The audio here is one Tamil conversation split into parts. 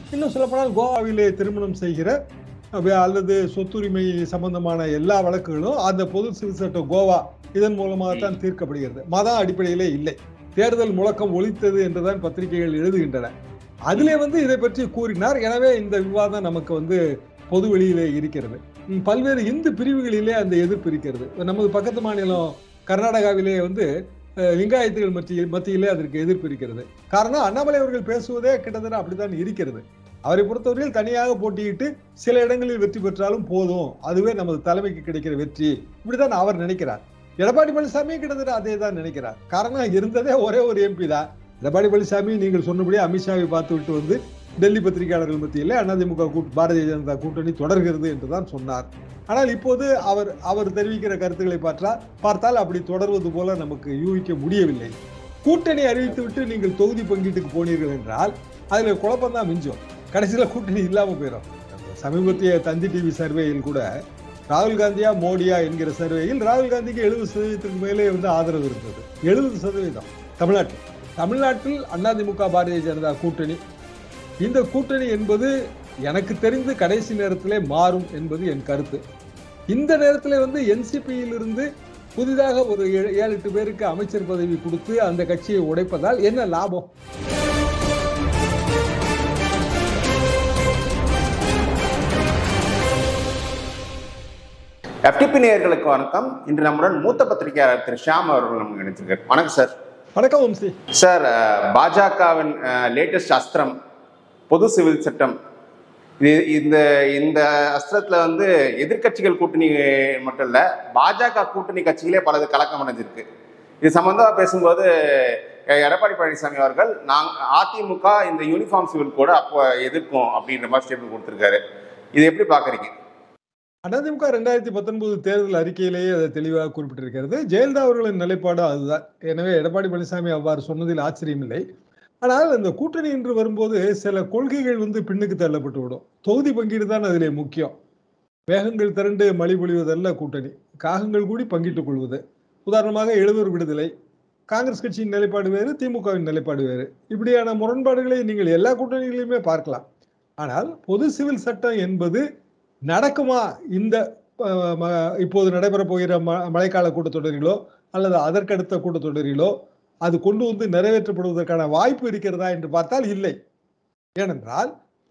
இன்னும் சொல்லப்போனால் கோவாவிலே திருமணம் செய்கிற அல்லது சொத்துரிமை சம்பந்தமான எல்லா வழக்குகளும் அந்த பொது சிவில் சட்டம் கோவா இதன் மூலமாகத்தான் தீர்க்கப்படுகிறது. மத அடிப்படையிலே இல்லை. தேர்தல் முழக்கம் ஒலித்தது என்றுதான் பத்திரிகைகள் எழுதுகின்றன. அதிலே இதை பற்றி கூறினார். எனவே இந்த விவாதம் நமக்கு பொது வெளியிலே இருக்கிறது. பல்வேறு இந்து பிரிவுகளிலே அந்த எதிர்ப்பு இருக்கிறது. நமது பக்கத்து மாநிலம் கர்நாடகாவிலே லிங்காயத்துகள் மத்தியிலே அதற்கு எதிர்ப்பு இருக்கிறது. காரணம், அண்ணாமலை அவர்கள் பேசுவதே கிட்டத்தட்ட அப்படித்தான் இருக்கிறது. அவரை பொறுத்தவரையில் தனியாக போட்டியிட்டு சில இடங்களில் வெற்றி பெற்றாலும் போதும், அதுவே நமது தலைமைக்கு கிடைக்கிற வெற்றி, இப்படிதான் அவர் நினைக்கிறார். எடப்பாடி பழனிசாமி கிட்டத்தட்ட அதே தான் நினைக்கிறார். காரணம், இருந்ததே ஒரே ஒரு எம்பி தான். எடப்பாடி பழனிசாமி நீங்கள் சொன்னபடியே அமித்ஷாவை பார்த்து விட்டு டெல்லி பத்திரிகையாளர்கள் மத்தியிலே அதிமுக பாரதிய ஜனதா கூட்டணி தொடர்கிறது என்றுதான் சொன்னார். ஆனால் இப்போது அவர் தெரிவிக்கிற கருத்துக்களை பார்த்தால் அப்படி தொடர்வது போல நமக்கு யூகிக்க முடியவில்லை. கூட்டணி அறிவித்து விட்டு நீங்கள் தொகுதி பங்கீட்டுக்கு போனீர்கள் என்றால் அதுல குழப்பம் தான் மிஞ்சும். கடைசியில் கூட்டணி இல்லாம போயிடும். சமீபத்திய தந்தி டிவி சர்வேயில் கூட ராகுல் காந்தியா மோடியா என்கிற சர்வேயில் ராகுல் காந்திக்கு 70% மேலே ஆதரவு இருந்தது. 70% தமிழ்நாட்டில் அதிமுக பாரதிய ஜனதா கூட்டணி. இந்த கூட்டணி என்பது எனக்கு தெரிந்து கடைசி நேரத்திலே மாறும் என்பது என் கருத்து. இந்த நேரத்தில் என்சிபியில் இருந்து புதிதாக ஒரு 7-8 பேருக்கு அமைச்சர் பதவி கொடுத்து அந்த கட்சியை உடைப்பதால் என்ன லாபம்? எஃப்டிபி நேயர்களுக்கு வணக்கம். இன்று நம்முடன் மூத்த பத்திரிகையாளர் திரு ஷியாம் அவர்கள் நமக்கு நினைச்சிருக்கார். வணக்கம் சார். வணக்கம் வம்சி சார். பாஜகவின் லேட்டஸ்ட் அஸ்திரம் பொது சிவில் சட்டம். இந்த அஸ்திரத்துல எதிர்கட்சிகள் கூட்டணி மட்டும் இல்ல, பாஜக கூட்டணி கட்சிகளே பலது கலக்கம் அடைஞ்சிருக்கு. இது சம்பந்தமா பேசும்போது எடப்பாடி பழனிசாமி அவர்கள் அதிமுக இந்த யூனிஃபார்ம் சிவில் கோடு அப்போ எதிர்க்கும் அப்படின்ற மாதிரி ஸ்டேட்மெண்ட் கொடுத்திருக்காரு. இதை எப்படி பாக்குறீங்க? அதிமுக 2019 தேர்தல் அறிக்கையிலேயே அதை தெளிவாக குறிப்பிட்டிருக்கிறது. ஜெயலலிதா அவர்களின் நிலைப்பாடு அதுதான். எனவே எடப்பாடி பழனிசாமி அவ்வாறு சொன்னதில் ஆச்சரியமில்லை. ஆனால் அந்த கூட்டணி என்று வரும்போது சில கொள்கைகள் பின்னுக்கு தள்ளப்பட்டு விடும். தொகுதி பங்கீடு தான் அதிலே முக்கியம். வேகங்கள் திரண்டு மழை பொழிவதல்ல கூட்டணி, காகங்கள் கூடி பங்கிட்டுக் கொள்வது. உதாரணமாக 70 விடுதலை, காங்கிரஸ் கட்சியின் நிலைப்பாடு வேறு, திமுகவின் நிலைப்பாடு வேறு. இப்படியான முரண்பாடுகளை நீங்கள் எல்லா கூட்டணிகளிலுமே பார்க்கலாம். ஆனால் பொது சிவில் சட்டம் என்பது நடக்குமா? இந்த இப்போது நடைபெற போகிற மழைக்கால கூட்டத்தொடரிலோ அல்லது அதற்கடுத்த கூட்டத்தொடரிலோ அது கொண்டு நிறைவேற்றப்படுவதற்கான வாய்ப்பு இருக்கிறதா என்று பார்த்தால் இல்லை. ஏனென்றால்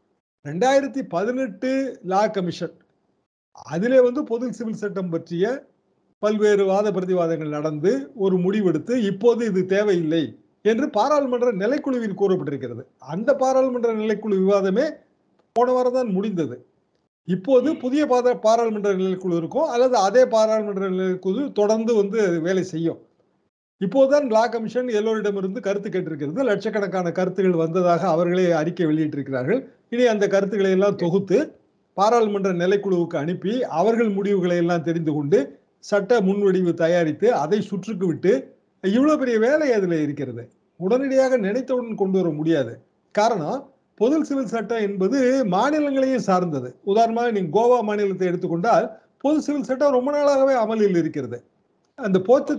2018 லா கமிஷன் அதிலே பொது சிவில் சட்டம் பற்றிய பல்வேறு வாத பிரதிவாதங்கள் நடந்து ஒரு முடிவெடுத்து இப்போது இது தேவையில்லை என்று பாராளுமன்ற நிலைக்குழுவில் கூறப்பட்டிருக்கிறது. அந்த பாராளுமன்ற நிலைக்குழு விவாதமே போன வாரம் தான் முடிந்தது. இப்போது புதிய பாராளுமன்ற நிலைக்குழு இருக்கும், அல்லது அதே பாராளுமன்ற நிலைக்குழு தொடர்ந்து வேலை செய்யும். இப்போதுதான் லா கமிஷன் எல்லோரிடமிருந்து கருத்து கேட்டிருக்கிறது. லட்சக்கணக்கான கருத்துகள் வந்ததாக அவர்களே அறிக்கை வெளியிட்டிருக்கிறார்கள். இனி அந்த கருத்துக்களை எல்லாம் தொகுத்து பாராளுமன்ற நிலைக்குழுவுக்கு அனுப்பி அவர்கள் முடிவுகளை எல்லாம் தெரிந்து கொண்டு சட்ட முன்வடிவு தயாரித்து அதை சுற்றுக்கு விட்டு இவ்வளவு பெரிய வேலை அதில் இருக்கிறது. உடனடியாக நினைத்தவுடன் கொண்டு வர முடியாது. காரணம், பொது சிவில் சட்டம் என்பது மாநிலங்களையும் சார்ந்தது. உதாரணமாக நீங்க கோவா மாநிலத்தை எடுத்துக்கொண்டால் பொது சிவில் சட்டம் ரொம்ப நாளாகவே அமலில் இருக்கிறது. அந்த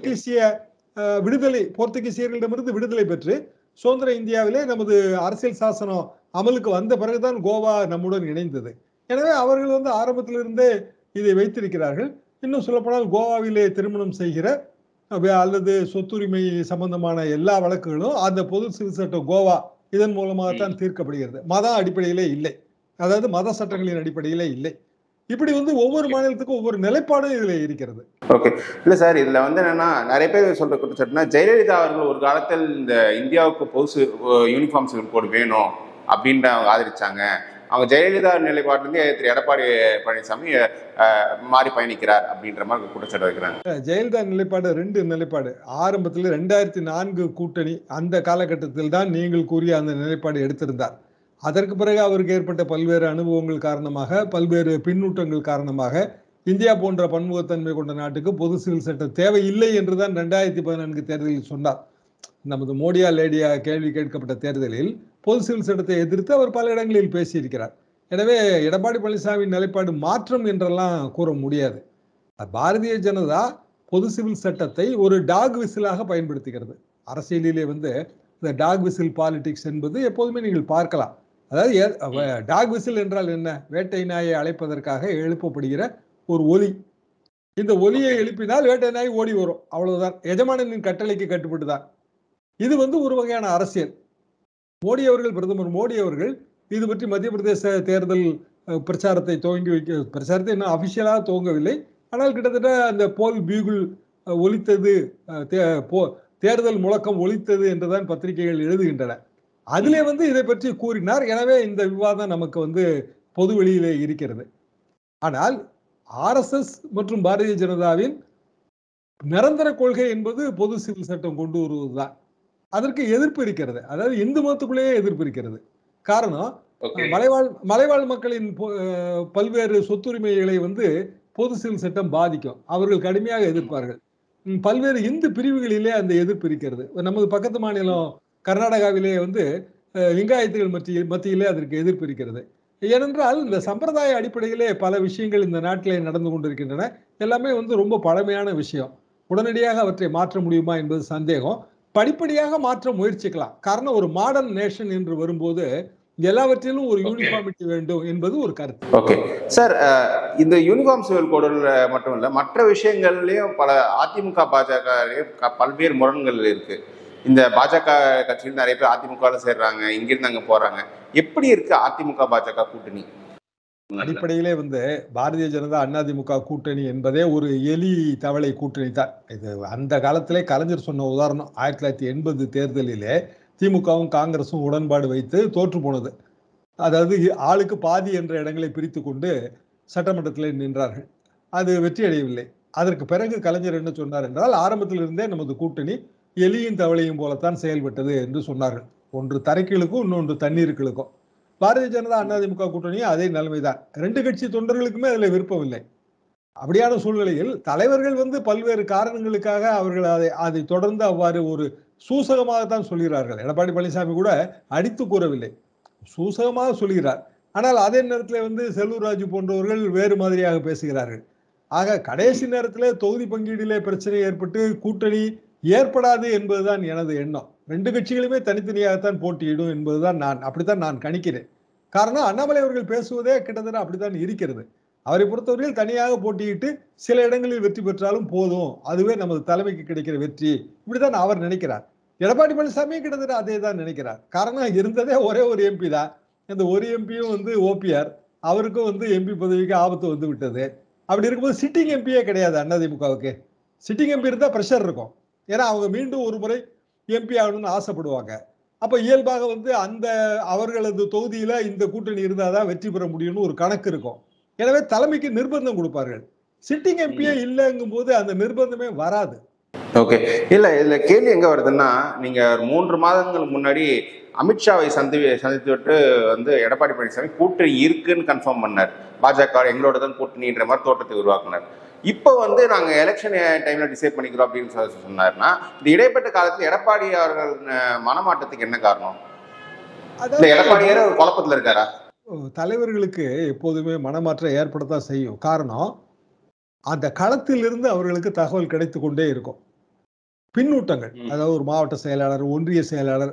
போர்த்துகீசியர்களிடமிருந்து விடுதலை பெற்று சுதந்திர இந்தியாவிலே நமது அரசியல் சாசனம் அமலுக்கு வந்த பிறகுதான் கோவா நம்முடன் இணைந்தது. எனவே அவர்கள் ஆரம்பத்திலிருந்தே இதை வைத்திருக்கிறார்கள். இன்னும் சொல்லப்போனால் கோவாவிலே திருமணம் செய்கிற அல்லது சொத்துரிமை சம்பந்தமான எல்லா வழக்குகளும் அந்த பொது சிவில் சட்டம் கோவா இதன் மூலமாகத்தான் தீர்க்கப்படுகிறது. மத அடிப்படையிலே இல்லை, அதாவது மத சட்டங்களின் அடிப்படையிலே இல்லை. இப்படி ஒவ்வொரு மாநிலத்துக்கும் ஒவ்வொரு நிலைப்பாடும் இதுல இருக்கிறது. ஓகே, இல்ல சார், இதுல என்னன்னா நிறைய பேர் சொல்ற குற்றச்சாட்டுனா ஜெயலலிதா அவர்கள் ஒரு காலத்தில் இந்த இந்தியாவுக்கு பொது யூனிஃபார்ம் சிவில் கோடு வேணும் அப்படின்னு அவங்க ஆதரிச்சாங்க. அவங்க ஜெயலலிதா நிலைப்பாட்டிலிருந்து திரு எடப்பாடி பழனிசாமி மாறி பயணிக்கிறார் அப்படின்ற மாதிரி குற்றச்சாட்டு வைக்கிறாங்க. ஜெயலலிதா நிலைப்பாடு 2 நிலைப்பாடு. ஆரம்பத்தில் 2004 கூட்டணி அந்த காலகட்டத்தில் தான் நீங்கள் கூறிய அந்த நிலைப்பாடு எடுத்திருந்தார். அதற்கு பிறகு அவருக்கு ஏற்பட்ட பல்வேறு அனுபவங்கள் காரணமாக, பல்வேறு பின்னூட்டங்கள் காரணமாக இந்தியா போன்ற பன்முகத்தன்மை கொண்ட நாட்டுக்கு பொது சிவில் சட்டம் தேவையில்லை என்றுதான் 2014 தேர்தலில் சொன்னார். நமது மோடியா லேடியா கேள்வி கேட்கப்பட்ட தேர்தலில் பொது சிவில் சட்டத்தை எதிர்த்து அவர் பல இடங்களில் பேசியிருக்கிறார். எனவே எடப்பாடி பழனிசாமி நிலைப்பாடு மாற்றம் என்றெல்லாம் கூற முடியாது. பாரதிய ஜனதா பொது சிவில் சட்டத்தை ஒரு டாக் விசிலாக பயன்படுத்துகிறது. அரசியலிலே இந்த டாக் விசில் பாலிடிக்ஸ் என்பது எப்போதுமே நீங்கள் பார்க்கலாம். அதாவது டாக் விசில் என்றால் என்ன? வேட்டை நாயை அழைப்பதற்காக எழுப்பப்படுகிற ஒரு ஒலி. இந்த ஒலியை எழுப்பினால் வேட்டை நாய் ஓடி வரும், அவ்வளவுதான். எஜமானனின் கட்டளைக்கு கட்டுப்பட்டுதான். இது ஒரு வகையான அரசியல். மோடி அவர்கள், பிரதமர் மோடி அவர்கள் இது பற்றி மத்திய பிரதேச தேர்தல் பிரச்சாரத்தை துவங்கி வைக்க, பிரச்சாரத்தை இன்னும் அபிஷியலாக துவங்கவில்லை, ஆனால் கிட்டத்தட்ட அந்த போல் பியூகிள் ஒலித்தது, தேர்தல் முழக்கம் ஒலித்தது என்றுதான் பத்திரிகைகள் எழுதுகின்றன. அதிலே இதை பற்றி கூறினார். எனவே இந்த விவாதம் நமக்கு பொது வெளியிலே இருக்கிறது. ஆனால் RSS மற்றும் பாரதிய ஜனதாவின் நிரந்தர கொள்கை என்பது பொது சிவில் சட்டம் கொண்டு வருவதுதான். அதற்கு எதிர்ப்பு இருக்கிறது. அதாவது இந்து மதத்துக்குள்ளேயே எதிர்ப்பு இருக்கிறது. காரணம், மலைவாழ் மக்களின் பல்வேறு சொத்துரிமைகளை பொது சிவில் சட்டம் பாதிக்கும். அவர்கள் கடுமையாக எதிர்ப்பார்கள். பல்வேறு இந்து பிரிவுகளிலே அந்த எதிர்ப்பு இருக்கிறது. நமது பக்கத்து மாநிலம் கர்நாடகாவிலே லிங்காயத்துகள் மத்தியிலே அதற்கு எதிர்ப்பு இருக்கிறது. ஏனென்றால் இந்த சம்பிரதாய அடிப்படையிலே பல விஷயங்கள் இந்த நாட்டிலே நடந்து கொண்டிருக்கின்றன. எல்லாமே ரொம்ப பழமையான விஷயம். உடனடியாக அவற்றை மாற்ற முடியுமா என்பது சந்தேகம். படிப்படியாக மாற்ற முயற்சிக்கலாம். காரணம், ஒரு மாடர்ன் நேஷன் என்று வரும்போது எல்லாவற்றிலும் ஒரு யூனிஃபார்மிட்டி வேண்டும் என்பது ஒரு கருத்து. ஓகே சார், இந்த யூனிஃபார்ம் சிவில் கோடில் மட்டும் இல்ல, மற்ற விஷயங்கள்லயும் பல அதிமுக பாஜக பல்வேறு முரண்கள் இருக்கு. இந்த பாஜக கட்சியில் நிறைய பேர் அதிமுகவில் சேர்றாங்க, இங்கிருந்து அங்க போறாங்க. எப்படி இருக்கு அதிமுக பாஜக கூட்டணி? அடிப்படையிலே பாரதிய ஜனதா அதிமுக கூட்டணி என்பதே ஒரு எலி தவளை கூட்டணி தான். இது அந்த காலத்திலே கலைஞர் சொன்ன உதாரணம். 1980 தேர்தலிலே திமுகவும் காங்கிரசும் உடன்பாடு வைத்து தோற்று போனது. அதாவது ஆளுக்கு பாதி என்ற இடங்களை பிரித்து கொண்டு சட்டமன்றத்தில் நின்றார்கள். அது வெற்றி அடையவில்லை. அதற்கு பிறகு கலைஞர் என்ன சொன்னார் என்றால், ஆரம்பத்தில் இருந்தே நமது கூட்டணி எலியும் தவளையும் போலத்தான் செயல்பட்டது என்று சொன்னார்கள். ஒன்று தரைக்கிழுக்கும், இன்னொன்று தண்ணீருக்கிழுக்கும். பாரதிய ஜனதா அதிமுக கூட்டணியும் அதே நிலைமைதான். 2 கட்சி தொண்டர்களுக்குமே அதில் விருப்பம் இல்லை. அப்படியான சூழ்நிலையில் தலைவர்கள் பல்வேறு காரணங்களுக்காக அவர்கள் அதை தொடர்ந்து அவ்வாறு ஒரு சூசகமாகத்தான் சொல்கிறார்கள். எடப்பாடி பழனிசாமி கூட அடித்து கூறவில்லை, சூசகமாக சொல்கிறார். ஆனால் அதே நேரத்தில் செல்லூர் ராஜு போன்றவர்கள் வேறு மாதிரியாக பேசுகிறார்கள். ஆக கடைசி நேரத்தில் தொகுதி பங்கீடிலே பிரச்சனை ஏற்பட்டு கூட்டணி ஏற்படாது என்பதுதான் எனது எண்ணம். 2 கட்சிகளுமே தனித்தனியாகத்தான் போட்டியிடும் என்பதுதான் அப்படித்தான் நான் கணிக்கிறேன். காரணம், அண்ணாமலை அவர்கள் பேசுவதே கிட்டத்தட்ட அப்படித்தான் இருக்கிறது. அவரை பொறுத்தவரையில் தனியாக போட்டியிட்டு சில இடங்களில் வெற்றி பெற்றாலும் போதும், அதுவே நமது தலைமைக்கு கிடைக்கிற வெற்றி, இப்படித்தான் அவர் நினைக்கிறார். எடப்பாடி பழனிசாமி கிட்டத்தட்ட அதே தான் நினைக்கிறார். காரணம், இருந்ததே ஒரே ஒரு எம்பி தான். இந்த ஒரு எம்பியும் OPR, அவருக்கும் எம்பி பதவிக்கு ஆபத்து விட்டது. அப்படி இருக்கும்போது சிட்டிங் எம்பியே கிடையாது அதிமுகவுக்கு. சிட்டிங் எம்பி இருந்தால் ப்ரெஷர் இருக்கும். ஏன்னா அவங்க மீண்டும் ஒரு முறை எம்பி ஆகணும்னு ஆசைப்படுவாங்க. அப்ப இயல்பாக அந்த அவர்களது தொகுதியில இந்த கூட்டணி இருந்தாதான் வெற்றி பெற முடியும்னு ஒரு கணக்கு இருக்கும். எனவே தலைமைக்கு நிர்பந்தம் கொடுப்பார்கள். சிட்டிங் எம்பியே இல்லைங்கும் போது அந்த நிர்பந்தமே வராது. ஓகே, இல்ல இதுல கேள்வி எங்க வருதுன்னா, நீங்க 3 மாதங்களுக்கு முன்னாடி அமித்ஷாவை சந்தித்து விட்டு எடப்பாடி பழனிசாமி கூட்டணி இருக்குன்னு கன்ஃபார்ம் பண்ணார். பாஜக எங்களோட தான் கூட்டணின்ற மாதிரி தோட்டத்தை உருவாக்குனார். இப்போ நாங்க எலெக்ஷன் டைம்ல டிசைட் பண்ணிக்கிறோம் அப்படின்னு சொன்னாருன்னா, இந்த இடைப்பட்ட காலத்துல எடப்பாடி அவர்கள் மனமாட்டத்துக்கு என்ன காரணம்? எடப்பாடியார ஒரு குழப்பத்துல இருக்காரா? தலைவர்களுக்கு எப்போதுமே மனமாற்றம் ஏற்படத்தான் செய்யும். காரணம், அந்த களத்திலிருந்து அவர்களுக்கு தகவல் கிடைத்து கொண்டே இருக்கும். பின்னூட்டங்கள், அதாவது ஒரு மாவட்ட செயலாளர், ஒன்றிய செயலாளர்,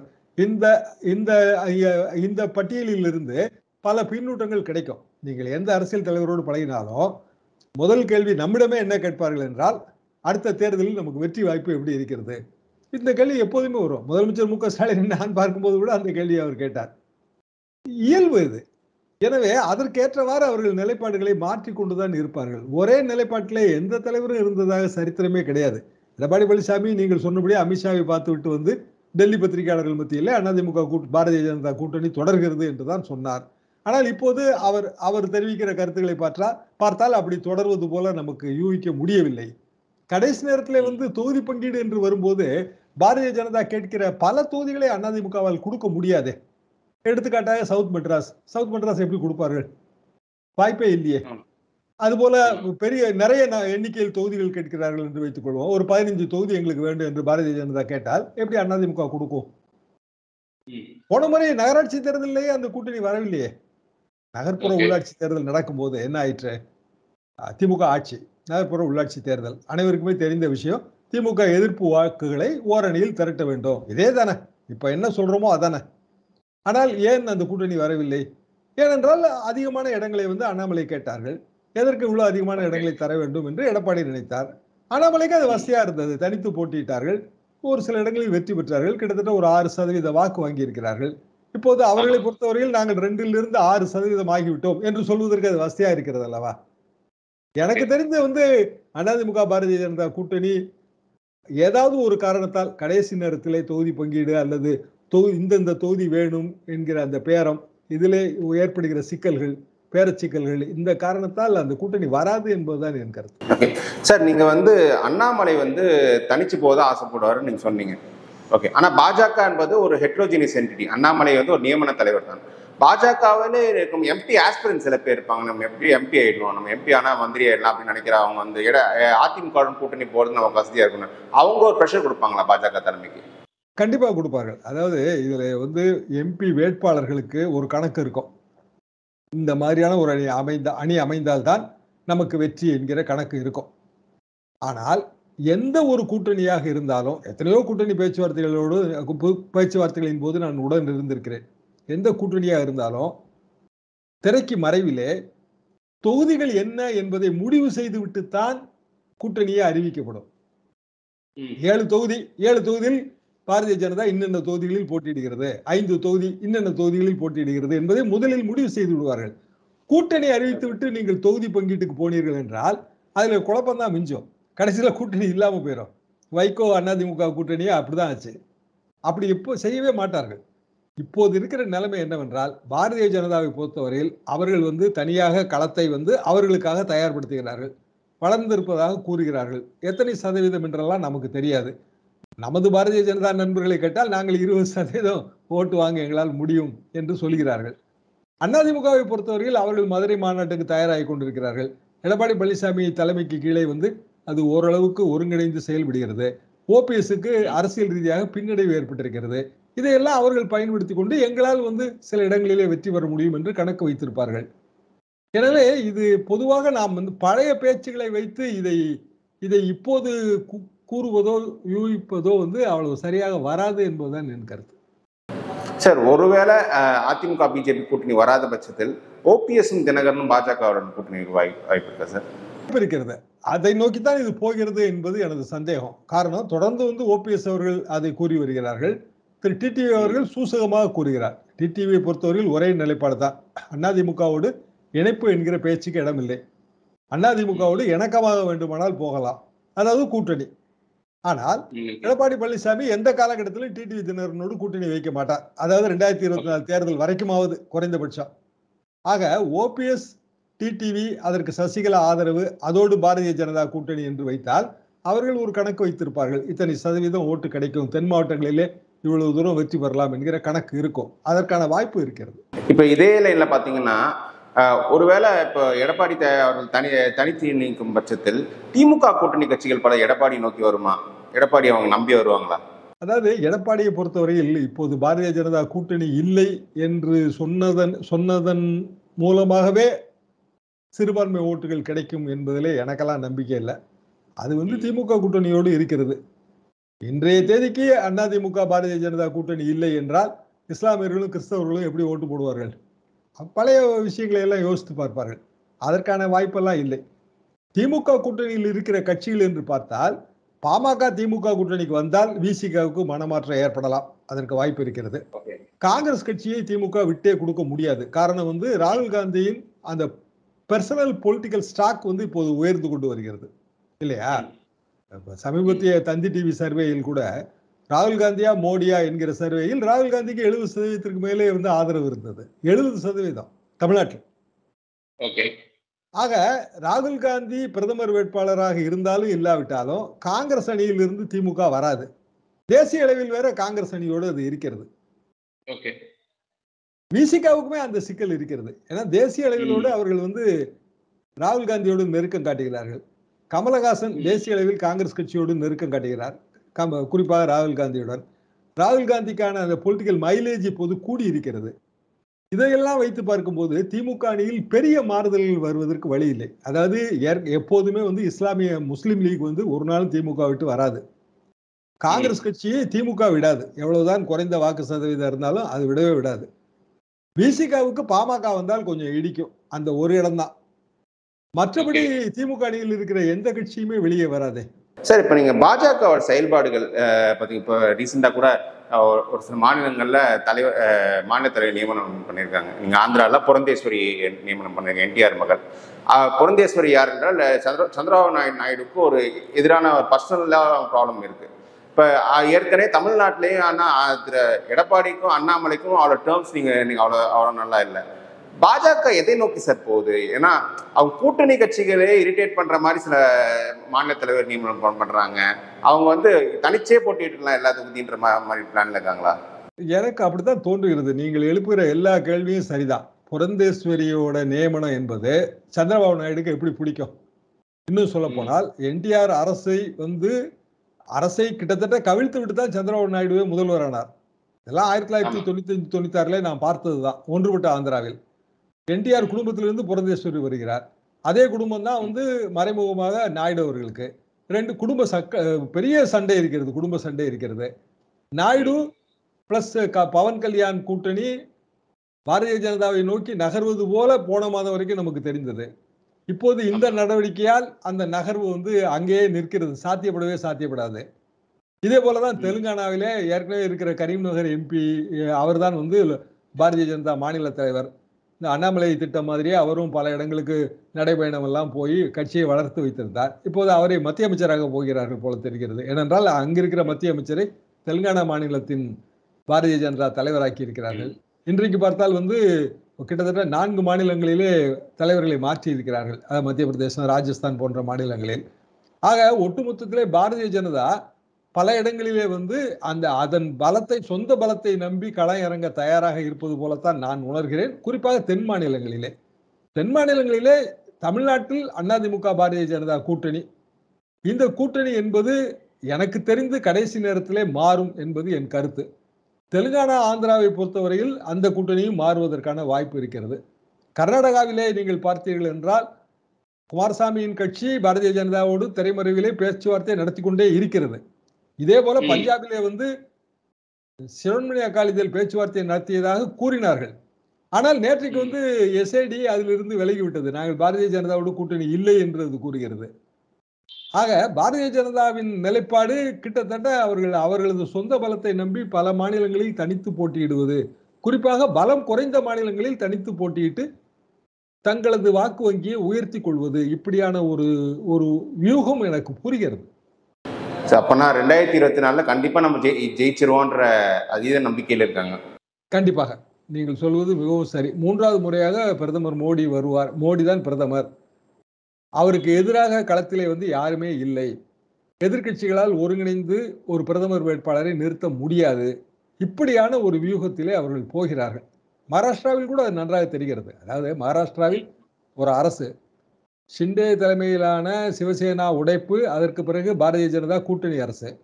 இந்த பட்டியலில் இருந்து பல பின்னூட்டங்கள் கிடைக்கும். நீங்கள் எந்த அரசியல் தலைவரோடு பழகினாலும் முதல் கேள்வி நம்மிடமே என்ன கேட்பார்கள் என்றால், அடுத்த தேர்தலில் நமக்கு வெற்றி வாய்ப்பு எப்படி இருக்கிறது? இந்த கேள்வி எப்போதுமே வரும். முதலமைச்சர் மு க ஸ்டாலின் நான் பார்க்கும்போது கூட அந்த கேள்வியை அவர் கேட்டார். இயல்பு இது. எனவே அதற்கேற்றவாறு அவர்கள் நிலைப்பாடுகளை மாற்றிக்கொண்டுதான் இருப்பார்கள். ஒரே நிலைப்பாட்டிலே எந்த தலைவரும் இருந்ததாக சரித்திரமே கிடையாது. எடப்பாடி பழனிசாமி நீங்கள் சொன்னபடி அமித்ஷாவை பார்த்து விட்டு டெல்லி பத்திரிகையாளர்கள் மத்தியிலே அதிமுக பாரதிய ஜனதா கூட்டணி தொடர்கிறது என்றுதான் சொன்னார். ஆனால் இப்போது அவர் தெரிவிக்கிற கருத்துக்களை பார்த்தால் அப்படி தொடர்வது போல நமக்கு யூகிக்க முடியவில்லை. கடைசி நேரத்தில் தொகுதி பங்கீடு என்று வரும்போது பாரதிய ஜனதா கேட்கிற பல தொகுதிகளை அதிமுகவால் கொடுக்க முடியாது. எடுத்துக்காட்டாக சவுத் மெட்ராஸ் எப்படி கொடுப்பார்கள்? வாய்ப்பே இல்லையே. அதுபோல நிறைய எண்ணிக்கையில் தொகுதிகள் கேட்கிறார்கள் என்று வைத்துக் கொள்வோம். ஒரு 15 தொகுதி எங்களுக்கு வேண்டும் என்று பாரதிய ஜனதா கேட்டால் எப்படி அதிமுக கொடுக்கும்? போன முறை நகராட்சி தேர்தலிலேயே அந்த கூட்டணி வரவில்லையே. நகர்ப்புற உள்ளாட்சி தேர்தல் நடக்கும் போது என்ன ஆயிற்று? திமுக ஆட்சி, நகர்ப்புற உள்ளாட்சி தேர்தல் அனைவருக்குமே தெரிந்த விஷயம். திமுக எதிர்ப்பு வாக்குகளை ஓரணியில் திரட்ட வேண்டும். இதே தானே இப்ப என்ன சொல்றோமோ அதானே. ஆனால் ஏன் அந்த கூட்டணி வரவில்லை? ஏனென்றால் அதிகமான இடங்களை வந்து அண்ணாமலை கேட்டார்கள். எதற்கு இவ்வளவு அதிகமான இடங்களை தர வேண்டும் என்று எடப்பாடி நினைத்தார். அண்ணாமலைக்கு அது வசதியா இருந்தது. தனித்து போட்டியிட்டார்கள். ஒரு சில இடங்களில் வெற்றி பெற்றார்கள். கிட்டத்தட்ட ஒரு 6% வாக்கு வாங்கி இருக்கிறார்கள். இப்போது அவர்களை பொறுத்தவரையில் நாங்கள் 2லிருந்து 6% ஆகிவிட்டோம் என்று சொல்வதற்கு அது வசதியா இருக்கிறது அல்லவா? எனக்கு தெரிந்து வந்து அதிமுக பாரதிய ஜனதா கூட்டணி ஏதாவது ஒரு காரணத்தால் கடைசி நேரத்திலே தொகுதி பங்கீடு அல்லது இந்த தொகுதி வேணும் என்கிற அந்த பேரம், இதிலே ஏற்படுகிற சிக்கல்கள், பேரச்சிக்கல்கள், இந்த காரணத்தால் அந்த கூட்டணி வராது என்பதுதான் என் கருத்து. சார், நீங்க வந்து அண்ணாமலை வந்து தனிச்சு போக ஆசைப்படுவாருன்னு நீங்க சொன்னீங்க. ஓகே. ஆனா பாஜக என்பது ஒரு ஹெட்ரோஜினியஸ் என்டிட்டி. அண்ணாமலை வந்து ஒரு நியமன தலைவர் தான். பாஜகவிலே இருக்கும் எம்பி ஆஸ்பிரன்ஸ் சில பேர் இருப்பாங்க. நம்ம எம்பி ஆயிடுவோம், நம்ம எம்பி ஆனா மந்திரி ஆயிடலாம் அப்படின்னு நினைக்கிற அவங்க வந்து அதிமுக கூட்டணி போறது நமக்கு வசதியா இருக்கணும், அவங்க ஒரு ப்ரெஷர் கொடுப்பாங்களா பாஜக தலைமைக்கு? கண்டிப்பா கொடுப்பார்கள். அதாவது இதுல வந்து எம்பி வேட்பாளர்களுக்கு ஒரு கணக்கு இருக்கும். இந்த மாதிரியான ஒரு அணி அமைந்தால்தான் நமக்கு வெற்றி என்கிற கணக்கு இருக்கும். ஆனால் எந்த ஒரு கூட்டணியாக இருந்தாலும், எத்தனையோ கூட்டணி பேச்சுவார்த்தைகளின் போது நான் உடன் இருந்திருக்கிறேன். எந்த கூட்டணியாக இருந்தாலும் திரைக்கு மறைவிலே தொகுதிகள் என்ன என்பதை முடிவு செய்து விட்டுத்தான் கூட்டணியே அறிவிக்கப்படும். 7 தொகுதியில் பாரதிய ஜனதா இன்னென்ன தொகுதிகளில் போட்டியிடுகிறது, 5 தொகுதி இன்னென்ன தொகுதிகளில் போட்டியிடுகிறது என்பதை முதலில் முடிவு செய்து விடுவார்கள். கூட்டணி அறிவித்து விட்டு நீங்கள் தொகுதி பங்கீட்டுக்கு போனீர்கள் என்றால் அதுல குழப்பம்தான் மிஞ்சும். கடைசியில கூட்டணி இல்லாம போயிடும். வைகோ அதிமுக கூட்டணியே அப்படிதான் ஆச்சு. அப்படி இப்போ செய்யவே மாட்டார்கள். இப்போது இருக்கிற நிலைமை என்னவென்றால், பாரதிய ஜனதாவை பொறுத்தவரையில் அவர்கள் வந்து தனியாக களத்தை வந்து அவர்களுக்காக தயார்படுத்துகிறார்கள். வளர்ந்திருப்பதாக கூறுகிறார்கள். எத்தனை சதவீதம் என்றெல்லாம் நமக்கு தெரியாது. நமது பாரதிய ஜனதா நண்பர்களை கேட்டால் நாங்கள் 20% ஓட்டு வாங்க எங்களால் முடியும் என்று சொல்கிறார்கள். அதிமுகவை பொறுத்தவரையில் அவர்கள் மதுரை மாநாட்டுக்கு தயாராகி கொண்டிருக்கிறார்கள். எடப்பாடி பழனிசாமி தலைமைக்கு கீழே வந்து அது ஓரளவுக்கு ஒருங்கிணைந்து செயல்படுகிறது. ஓபிஎஸ்க்கு அரசியல் ரீதியாக பின்னடைவு ஏற்பட்டிருக்கிறது. இதையெல்லாம் அவர்கள் பயன்படுத்திக் கொண்டு எங்களால் வந்து சில இடங்களிலே வெற்றி பெற முடியும் என்று கணக்கு வைத்திருப்பார்கள். எனவே இது பொதுவாக நாம் வந்து பழைய பேச்சுகளை வைத்து இதை இப்போது கூறுவதோ யூகிப்பதோ வந்து அவ்வளவு சரியாக வராது என்பதுதான் என் கருத்து. சார், ஒருவேளை அதிமுக பிஜேபி கூட்டணி வராத பட்சத்தில் ஓபிஎஸும் தினகரனும் பாஜகவுடன் கூட்டணி வாய்ப்பு இருக்கா சார்? இருக்கிறது. அதை நோக்கித்தான் இது போகிறது என்பது எனது சந்தேகம். காரணம், தொடர்ந்து வந்து ஓபிஎஸ் அவர்கள் அதை கூறி வருகிறார்கள். திரு டிடிவி அவர்கள் சூசகமாக கூறுகிறார். டிடிவியை பொறுத்தவரையில் ஒரே நிலைப்பாடு தான். அதிமுகவோடு இணைப்பு என்கிற பேச்சுக்கு இடமில்லை. அதிமுகவோடு இணக்கமாக வேண்டுமானால் போகலாம், அதாவது கூட்டணி. ஆனால் எடப்பாடி பழனிசாமி எந்த காலகட்டத்திலும் டிடிவி தினகரனோடு கூட்டணி வைக்க மாட்டார். அதாவது 2024 தேர்தல் வரைக்குமாவது குறைந்தபட்சம். ஆக ஓபிஎஸ், டிடிவி, அதற்கு சசிகலா ஆதரவு, அதோடு பாரதிய ஜனதா கூட்டணி என்று வைத்தால் அவர்கள் ஒரு கணக்கு வைத்திருப்பார்கள். இத்தனை சதவீதம் ஓட்டு கிடைக்கும், தென் மாவட்டங்களிலே இவ்வளவு தூரம் வெற்றி பெறலாம் என்கிற கணக்கு இருக்கும். அதற்கான வாய்ப்பு இருக்கிறது. இப்ப இதே லைன்ல பாத்தீங்கன்னா, ஒருவேளை இப்போ எடப்பாடி அவர்கள் தனித்து நீக்கும் பட்சத்தில் திமுக கூட்டணி கட்சிகள் பல எடப்பாடி நோக்கி வருமா? எடப்பாடி அவங்க நம்பி வருவாங்களா? அதாவது எடப்பாடியை பொறுத்தவரையில் இப்போது பாரதிய ஜனதா கூட்டணி இல்லை என்று சொன்னதன் மூலமாகவே சிறுபான்மை ஓட்டுகள் கிடைக்கும் என்பதிலே எனக்கெல்லாம் நம்பிக்கை இல்லை. அது வந்து திமுக கூட்டணியோடு இருக்கிறது. இன்றைய தேதிக்கு அதிமுக பாரதிய ஜனதா கூட்டணி இல்லை என்றால் இஸ்லாமியர்களும் கிறிஸ்தவர்களும் எப்படி ஓட்டு போடுவார்கள்? பழைய விஷயங்களை எல்லாம் யோசித்து பார்ப்பார்கள். அதற்கான வாய்ப்பெல்லாம் இல்லை. திமுக கூட்டணியில் இருக்கிற கட்சிகள் என்று பார்த்தால் பாமக திமுக கூட்டணிக்கு வந்தால் விசிகாவுக்கு மனமாற்றம் ஏற்படலாம். அதற்கு வாய்ப்பு இருக்கிறது. காங்கிரஸ் கட்சியை திமுக விட்டே கொடுக்க முடியாது. காரணம் வந்து ராகுல் காந்தியின் அந்த பர்சனல் பொலிட்டிக்கல் ஸ்டாக் வந்து இப்போது உயர்ந்து கொண்டு வருகிறது இல்லையா? சமீபத்திய தந்தி டிவி சர்வேயில் கூட ராகுல் காந்தியா மோடியா என்கிற சர்வேயில் ராகுல் காந்திக்கு 70% மேலே வந்து ஆதரவு இருந்தது. 70% தமிழ்நாட்டில். ஆக ராகுல் காந்தி பிரதமர் வேட்பாளராக இருந்தாலும் இல்லாவிட்டாலும் காங்கிரஸ் அணியில் இருந்து திமுக வராது. தேசிய அளவில் வேற காங்கிரஸ் அணியோடு அது இருக்கிறது. விசிகாவுக்குமே அந்த சிக்கல் இருக்கிறது. ஏன்னா தேசிய அளவிலோடு அவர்கள் வந்து ராகுல் காந்தியோடு நெருக்கம் காட்டுகிறார்கள். கமலஹாசன் தேசிய அளவில் காங்கிரஸ் கட்சியோடு நெருக்கம் காட்டுகிறார், குறிப்பாக ராகுல் காந்தியுடன். ராகுல் காந்திக்கான அந்த பொலிட்டிக்கல் மைலேஜ் இப்போது கூடி இருக்கிறது. இதையெல்லாம் வைத்து பார்க்கும்போது திமுக அணியில் பெரிய மாறுதல்கள் வருவதற்கு வழி இல்லை. அதாவது எப்போதுமே வந்து இஸ்லாமிய முஸ்லீம் லீக் வந்து ஒரு நாள் திமுக விட்டு வராது. காங்கிரஸ் கட்சியை திமுக விடாது. எவ்வளவுதான் குறைந்த வாக்கு சதவீதம் இருந்தாலும் அது விடவே விடாது. விசிகாவுக்கு பாமக வந்தால் கொஞ்சம் இடிக்கும், அந்த ஒரு இடம் தான். மற்றபடி திமுக அணியில் இருக்கிற எந்த கட்சியுமே வெளியே வராதே. சார், இப்போ நீங்கள் பாஜக செயல்பாடுகள் பார்த்தீங்க, இப்போ ரீசெண்டாக கூட ஒரு சில மாநிலங்களில் மாநில தலைவர் நியமனம் பண்ணியிருக்காங்க. நீங்கள் ஆந்திராவில் புரந்தேஸ்வரி நியமனம் பண்ணிருக்காங்க, என்டிஆர் மகள். புரந்தேஸ்வரி யார் என்றால் சந்திரபாபு நாயுடுக்கு ஒரு எதிரான பர்சனலாக ப்ராப்ளம் இருக்குது. இப்போ ஏற்கனவே தமிழ்நாட்டிலேயும் ஆனால் எடப்பாடிக்கும் அண்ணாமலைக்கும் அவ்வளோ டேர்ம்ஸ் நீங்கள் அவ்வளோ நல்லா இல்லை. பாஜக எதை நோக்கி சார் போகுது? ஏன்னா அவங்க கூட்டணி கட்சிகளே இரிட்டேட் பண்ற மாதிரி சில மாநில தலைவர் நியமனம் பண்றாங்க. அவங்க தனிச்சே போட்டிட்டுலாம் எல்லா தொகுதின்ற மாதிரி பிளான்ல இருக்காங்களா? எனக்கு அப்படித்தான் தோன்றுகிறது. நீங்கள் எழுப்புகிற எல்லா கேள்வியும் சரிதான். புரந்தேஸ்வரியோட நியமனம் என்பது சந்திரபாபு நாயுடுக்கு எப்படி பிடிக்கும்? இன்னும் சொல்ல போனால் என்டிஆர் அரசை கிட்டத்தட்ட கவிழ்த்து விட்டு தான் சந்திரபாபு நாயுடுவே முதல்வரானார். இதெல்லாம் 1995-96 நான் பார்த்ததுதான். ஒன்றுபட்ட ஆந்திராவில் என்டிஆர் குடும்பத்திலிருந்து புரந்தேஸ்வரி வருகிறார். அதே குடும்பம் தான் மறைமுகமாக நாயுடு அவர்களுக்கு. ரெண்டு பெரிய சண்டை இருக்கிறது, குடும்ப சண்டை இருக்கிறது. நாயுடு பிளஸ் பவன் கல்யாண் கூட்டணி பாரதிய ஜனதாவை நோக்கி நகர்வது போல போன மாதம் வரைக்கும் நமக்கு தெரிந்தது. இப்போது இந்த நடவடிக்கையால் அந்த நகர்வு அங்கேயே நிற்கிறது, சாத்தியப்படாது. இதே போலதான் தெலுங்கானாவிலே ஏற்கனவே இருக்கிற கரீம்நகர் எம்பி அவர் தான் பாரதிய ஜனதா மாநில தலைவர். இந்த அண்ணாமலை திட்டம் மாதிரியே அவரும் பல இடங்களுக்கு நடைபயணம் எல்லாம் போய் கட்சியை வளர்த்து வைத்திருந்தார். இப்போது அவரை மத்திய அமைச்சராக போகிறார்கள் போல தெரிகிறது. ஏனென்றால் அங்கிருக்கிற மத்திய அமைச்சரை தெலுங்கானா மாநிலத்தின் பாரதிய ஜனதா தலைவராக்கி இருக்கிறார்கள். இன்றைக்கு பார்த்தால் கிட்டத்தட்ட 4 மாநிலங்களிலே தலைவர்களை மாற்றி இருக்கிறார்கள். மத்திய பிரதேசம், ராஜஸ்தான் போன்ற மாநிலங்களில். ஆக ஒட்டுமொத்தத்திலே பாரதிய ஜனதா பல இடங்களிலே அதன் பலத்தை, சொந்த பலத்தை நம்பி களம் இறங்க தயாராக இருப்பது போலத்தான் நான் உணர்கிறேன். குறிப்பாக தென் மாநிலங்களிலே தமிழ்நாட்டில் அதிமுக பாரதிய ஜனதா கூட்டணி, இந்த கூட்டணி என்பது எனக்கு தெரிந்து கடைசி நேரத்திலே மாறும் என்பது என் கருத்து. தெலுங்கானா, ஆந்திராவை பொறுத்தவரையில் அந்த கூட்டணியும் மாறுவதற்கான வாய்ப்பு இருக்கிறது. கர்நாடகாவிலே நீங்கள் பார்த்தீர்கள் என்றால் குமாரசாமியின் கட்சி பாரதிய ஜனதாவோடு திரைமறைவிலே பேச்சுவார்த்தை நடத்தி கொண்டே இருக்கிறது. இதே போல பஞ்சாபிலே சிரோன்மணி அகாலிதள் பேச்சுவார்த்தை நடத்தியதாக கூறினார்கள். ஆனால் நேற்றைக்கு எஸ்ஐடி அதிலிருந்து விலகிவிட்டது. நாங்கள் பாரதிய ஜனதாவோடு கூட்டணி இல்லை என்று அது கூறுகிறது. ஆக பாரதிய ஜனதாவின் நிலைப்பாடு கிட்டத்தட்ட அவர்களது சொந்த பலத்தை நம்பி பல மாநிலங்களில் தனித்து போட்டியிடுவது, குறிப்பாக பலம் குறைந்த மாநிலங்களில் தனித்து போட்டியிட்டு தங்களது வாக்கு வங்கியை உயர்த்தி கொள்வது, இப்படியான ஒரு வியூகம் எனக்கு புரிகிறது. அப்பனா 2024 கண்டிப்பா நம்ம ஜெயிச்சிருவோன்ற அதீத நம்பிக்கையில் இருக்காங்க. கண்டிப்பாக நீங்கள் சொல்வது மிகவும் சரி. 3வது முறையாக பிரதமர் மோடி வருவார். மோடி தான் பிரதமர். அவருக்கு எதிராக களத்திலே யாருமே இல்லை. எதிர்கட்சிகளால் ஒருங்கிணைந்து ஒரு பிரதமர் வேட்பாளரை நிறுத்த முடியாது. இப்படியான ஒரு வியூகத்திலே அவர்கள் போகிறார்கள். மகாராஷ்டிராவில் கூட அது நன்றாக தெரிகிறது. அதாவது மகாராஷ்டிராவில் ஒரு அரசு, ஷிண்டே தலைமையிலான சிவசேனா உடைப்பு, அதற்கு பிறகு பாரதிய ஜனதா கூட்டணி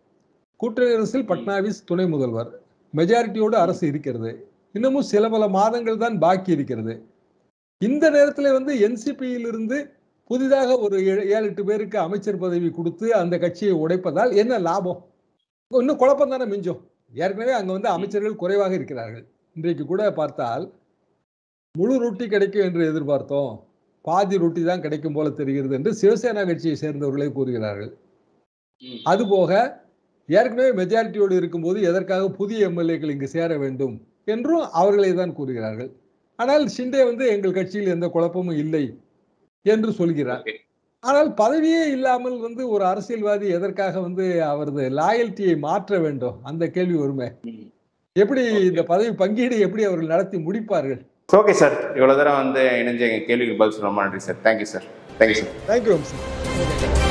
அரசில் பட்னாவிஸ் துணை முதல்வர், மெஜாரிட்டியோடு அரசு இருக்கிறது. இன்னமும் சில பல மாதங்கள் தான் பாக்கி இருக்கிறது. இந்த நேரத்தில் என்சிபியிலிருந்து புதிதாக ஒரு 7-8 பேருக்கு அமைச்சர் பதவி கொடுத்து அந்த கட்சியை உடைப்பதால் என்ன லாபம்? இன்னும் குழப்பம் தானே மிஞ்சும். ஏற்கனவே அங்க அமைச்சர்கள் குறைவாக இருக்கிறார்கள். இன்றைக்கு கூட பார்த்தால் முழு ரொட்டி கிடைக்கும் என்று எதிர்பார்த்தோம், பாதி ரொட்டி தான் கிடைக்கும் போல தெரிகிறது என்று சிவசேனா கட்சியை சேர்ந்தவர்களே கூறுகிறார்கள். அதுபோக ஏற்கனவே மெஜாரிட்டியோடு இருக்கும்போது எதற்காக புதிய எம்எல்ஏக்கள் இங்கு சேர வேண்டும் என்றும் அவர்களை தான் கூறுகிறார்கள். ஆனால் ஷிண்டே எங்கள் கட்சியில் எந்த குழப்பமும் இல்லை என்று சொல்கிறார். ஆனால் பதவியே இல்லாமல் ஒரு அரசியல்வாதி எதற்காக அவரது லாயல்ட்டியை மாற்ற வேண்டும்? அந்த கேள்வி வருமே. எப்படி இந்த பதவி பங்கீடு எப்படி அவர்கள் நடத்தி முடிப்பார்கள்? ஓகே சார், இவ்வளவு தூரம் இணைஞ்ச கேள்விக்கு பதில் சொல்ல நன்றி sir. Thank you sir. Thank you sir.